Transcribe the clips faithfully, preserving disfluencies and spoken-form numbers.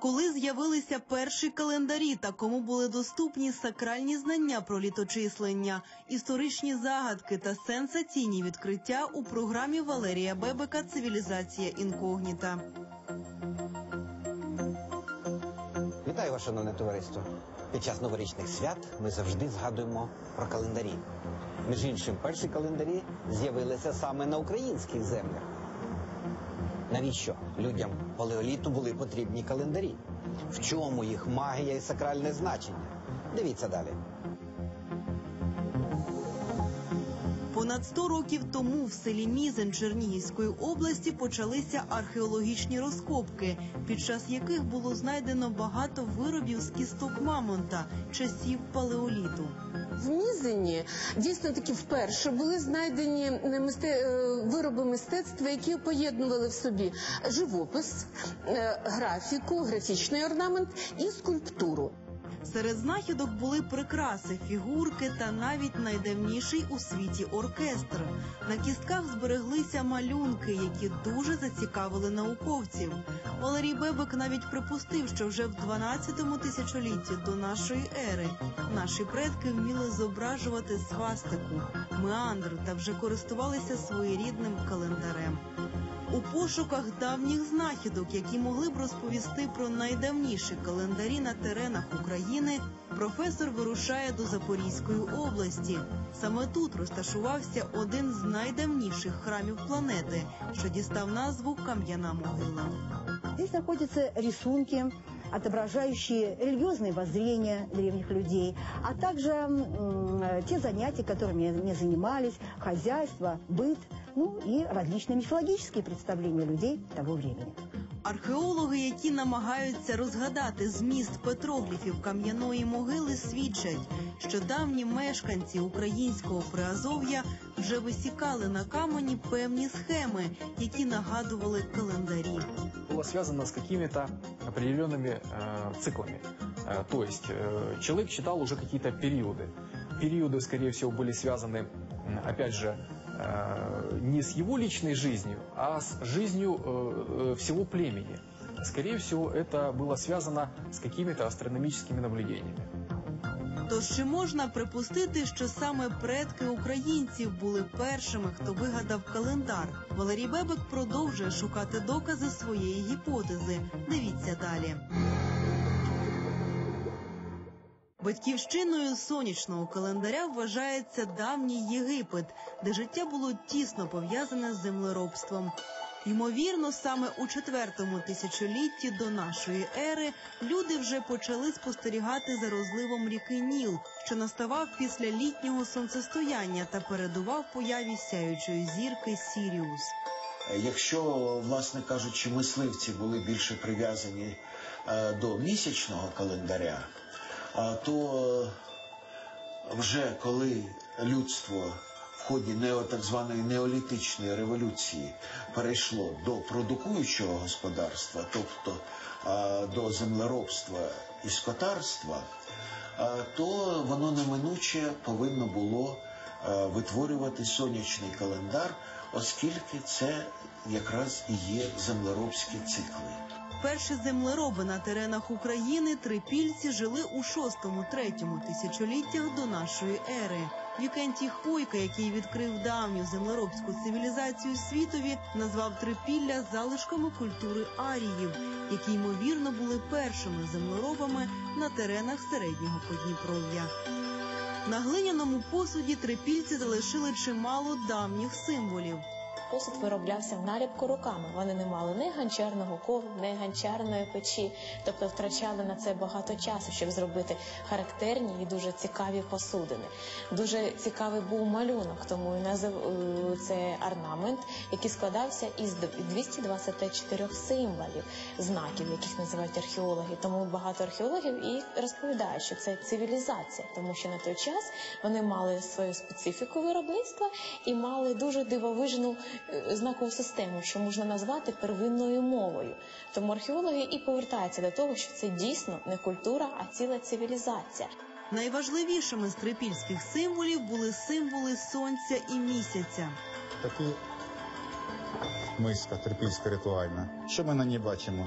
Коли з'явилися перші календарі та кому були доступні сакральні знання про літочислення, історичні загадки та сенсаційні відкриття у програмі Валерія Бебека «Цивілізація інкогніта». Вітаю вас, шановне товариство. Під час новорічних свят ми завжди згадуємо про календарі. Між іншим, перші календарі з'явилися саме на українських землях. Навіщо людям палеоліту були потрібні календарі? В чому їх магія і сакральне значення? Дивіться далі. Понад сто років тому в селі Мізень Чернігівської області почалися археологічні розкопки, під час яких було знайдено багато виробів з кісток мамонта часів палеоліту. В Мізені дійсно таки вперше були знайдені вироби мистецтва, які поєднували в собі живопис, графіку, графічний орнамент і скульптуру. Серед знахідок були прикраси, фігурки та навіть найдавніший у світі оркестр. На кістках збереглися малюнки, які дуже зацікавили науковців. Валерій Бебек навіть припустив, що вже в дванадцятому тисячолітті до нашої ери наші предки вміли зображувати свастику, меандр та вже користувалися своєрідним календарем. У пошуках давніх знахідок, які могли б розповісти про найдавніші календарі на теренах України, професор вирушає до Запорізької області. Саме тут розташувався один з найдавніших храмів планети, що дістав назву «Кам'яна могила». Здесь находятся рисунки, отображающие религиозные воззрения древних людей, а также м, те занятия, которыми они занимались, хозяйство, быт, ну и различные мифологические представления людей того времени. Археологи, які намагаються розгадати зміст петрогліфів кам'яної могили, свідчать, що давні мешканці українського Приазов'я вже висікали на камені певні схеми, які нагадували календарі. Было связано с какими-то определенными э, циклами. Э, то есть э, человек считал уже какие-то периоды. Периоды, скорее всего, были связаны, опять же, э, не с его личной жизнью, а с жизнью э, всего племени. Скорее всего, это было связано с какими-то астрономическими наблюдениями. Тож чи можна припустити, що саме предки українців були першими, хто вигадав календар? Валерій Бебек продовжує шукати докази своєї гіпотези. Дивіться далі. Батьківщиною сонячного календаря вважається давній Єгипет, де життя було тісно пов'язане з землеробством. Ймовірно, саме у четвертому тисячолітті до нашої ери люди вже почали спостерігати за розливом ріки Ніл, що наставав після літнього сонцестояння та передував появі сяючої зірки Сіріус. Якщо, власне кажучи, мисливці були більше прив'язані до місячного календаря, то вже коли людство в ході нео, так званої неолітичної революції перейшло до продукуючого господарства, тобто до землеробства і скотарства, то воно неминуче повинно було витворювати сонячний календар, оскільки це якраз і є землеробські цикли. Перші землероби на теренах України, трипільці, жили у шостому-третьому тисячоліттях до нашої ери. Вікентій Хвойка, який відкрив давню землеробську цивілізацію світові, назвав трипілля залишками культури аріїв, які, ймовірно, були першими землеробами на теренах середнього Подніпров'я. На глиняному посуді трипільці залишили чимало давніх символів. Посуд вироблявся в наліпку руками. Вони не мали ні ганчарного кову, ні ганчарної печі, тобто втрачали на це багато часу, щоб зробити характерні і дуже цікаві посудини. Дуже цікавий був малюнок, тому і назив це орнамент, який складався із двохсот двадцяти чотирьох символів, знаків, яких називають археологи. Тому багато археологів і розповідають, що це цивілізація, тому що на той час вони мали свою специфіку виробництва і мали дуже дивовижну знакову систему, що можна назвати первинною мовою. Тому археологи і повертаються до того, що це дійсно не культура, а ціла цивілізація. Найважливішими з трипільських символів були символи сонця і місяця. Таку миска трипільська ритуальна. Що ми на ній бачимо?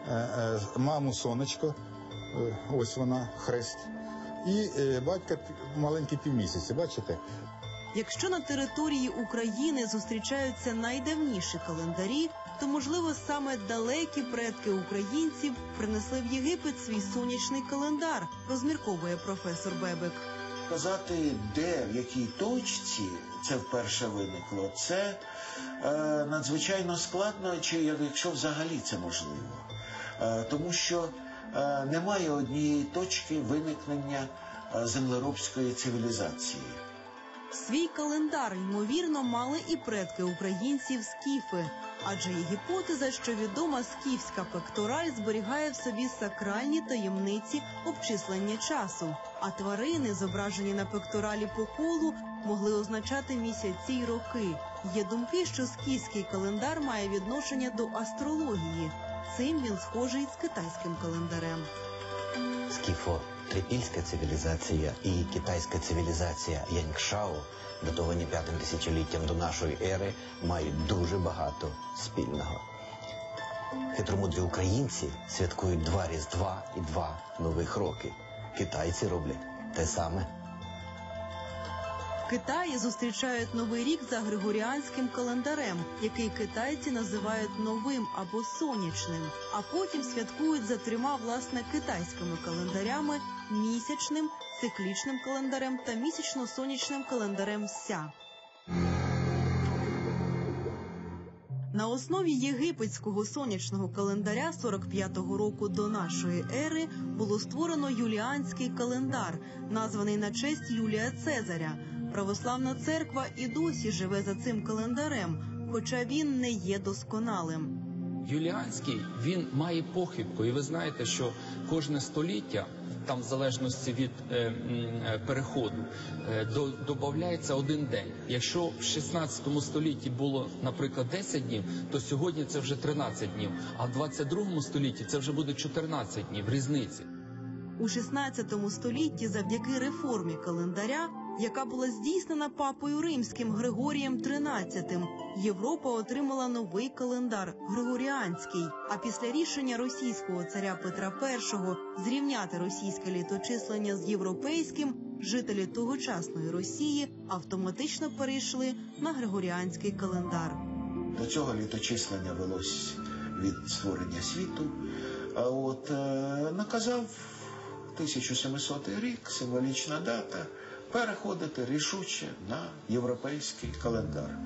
е, е, маму сонечко, е, ось вона, хрест, і е, батька пі- маленький півмісяці, бачите? Якщо на території України зустрічаються найдавніші календарі, то, можливо, саме далекі предки українців принесли в Єгипет свій сонячний календар, розмірковує професор Бебек. Сказати, де, в якій точці це вперше виникло, це е, надзвичайно складно, чи якщо взагалі це можливо. Е, тому що е, немає однієї точки виникнення е, землеробської цивілізації. Свій календар, ймовірно, мали і предки українців скіфи. Адже є гіпотеза, що відома скіфська пектораль зберігає в собі сакральні таємниці обчислення часу. А тварини, зображені на пекторалі по колу, могли означати місяці й роки. Є думки, що скіфський календар має відношення до астрології. Цим він схожий з китайським календарем. Скіфо-трипільська цивілізація і китайська цивілізація Яньшао, датовані п'ятим тисячоліттям до нашої ери, мають дуже багато спільного. Хитромудрі українці святкують два Різдва і два Нових роки. Китайці роблять те саме. В Китаї зустрічають Новий рік за григоріанським календарем, який китайці називають новим або сонячним, а потім святкують за трьома, власне, китайськими календарями – місячним, циклічним календарем та місячно-сонячним календарем Ся. На основі єгипетського сонячного календаря сорок п'ятого року до нашої ери було створено юліанський календар, названий на честь Юлія Цезаря. Православна церква і досі живе за цим календарем, хоча він не є досконалим. Юліанський, він має похибку, і ви знаєте, що кожне століття, там в залежності від е, е, переходу, е, до, додається один день. Якщо в шістнадцятому столітті було, наприклад, десять днів, то сьогодні це вже тринадцять днів, а в двадцять другому столітті це вже буде чотирнадцять днів, різниці. У шістнадцятому столітті завдяки реформі календаря, яка була здійснена папою римським Григорієм тринадцятим, Європа отримала новий календар – Григоріанський. А після рішення російського царя Петра Першого зрівняти російське літочислення з європейським, жителі тогочасної Росії автоматично перейшли на Григоріанський календар. До цього літочислення велось від створення світу. А от е, наказав тисяча сімсотий рік, символічна дата, переходити рішуче на європейський календар.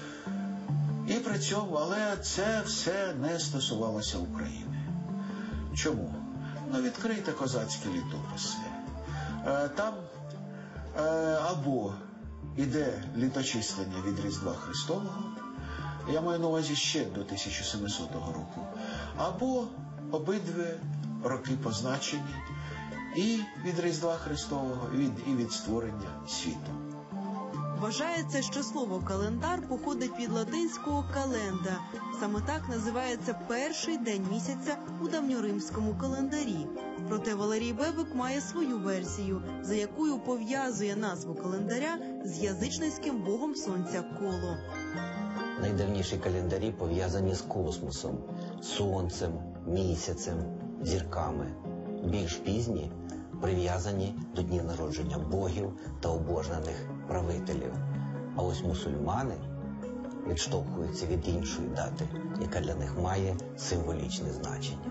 І при цьому, але це все не стосувалося України. Чому? Ну, відкрийте козацькі літописи. Е, там е, або іде літочислення від Різдва Христового, я маю на увазі ще до тисяча сімсотого року, або обидві роки позначені і від Різдва Христового, і від, і від створення світу. Вважається, що слово «календар» походить від латинського «календа». Саме так називається перший день місяця у давньоримському календарі. Проте Валерій Бебек має свою версію, за якою пов'язує назву календаря з язичницьким богом сонця Коло. Найдавніші календарі пов'язані з космосом, сонцем, місяцем, зірками. Більш пізні прив'язані до днів народження богів та обожнених правителів. А ось мусульмани відштовхуються від іншої дати, яка для них має символічне значення.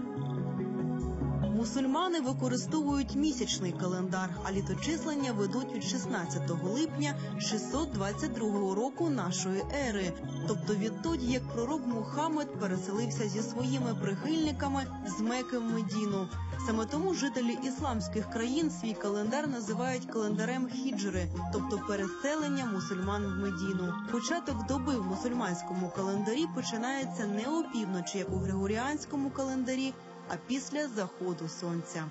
Мусульмани використовують місячний календар, а літочислення ведуть від шістнадцятого липня шістсот двадцять другого року нашої ери, тобто відтоді, як пророк Мухаммед переселився зі своїми прихильниками з Мекки в Медіну. Саме тому жителі ісламських країн свій календар називають календарем хіджри, тобто переселення мусульман в Медіну. Початок доби в мусульманському календарі починається не опівночі, як у григоріанському календарі, а після заходу сонця.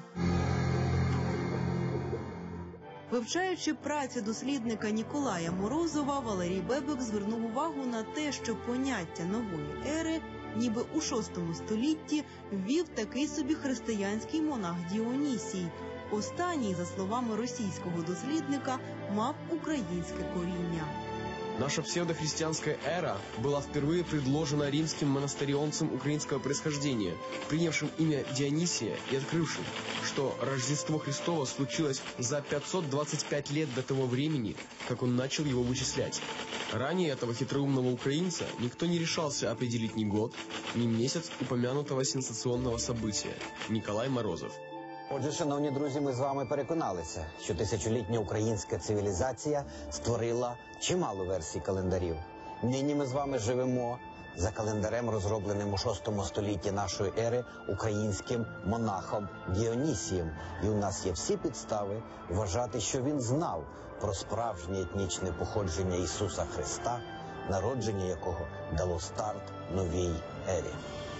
Вивчаючи працю дослідника Ніколая Морозова, Валерій Бебек звернув увагу на те, що поняття нової ери ніби у шостому столітті ввів такий собі християнський монах Діонісій. Останній, за словами російського дослідника, мав українське коріння. Наша псевдохристианская эра была впервые предложена римским монастырионцем украинского происхождения, принявшим имя Дионисия и открывшим, что Рождество Христово случилось за пятьсот двадцать пять лет до того времени, как он начал его вычислять. Ранее этого хитроумного украинца никто не решался определить ни год, ни месяц упомянутого сенсационного события – Николай Морозов. Отже, шановні друзі, ми з вами переконалися, що тисячолітня українська цивілізація створила чимало версій календарів. Нині ми з вами живемо за календарем, розробленим у шостому столітті нашої ери українським монахом Діонісієм. І у нас є всі підстави вважати, що він знав про справжнє етнічне походження Ісуса Христа, народження якого дало старт новій ері.